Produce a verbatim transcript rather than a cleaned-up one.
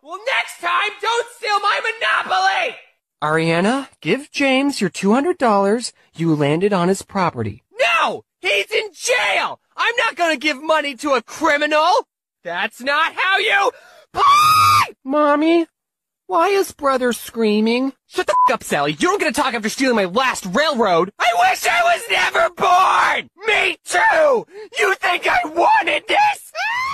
Well, next time, don't steal my Monopoly! Ariana, give James your two hundred dollars. You landed on his property. No! He's in jail! I'm not gonna give money to a criminal! That's not how you... Mommy, why is brother screaming? Shut the f*** up, Sally. You don't get to talk after stealing my last railroad. I wish I was never born! Me too! You think I wanted this?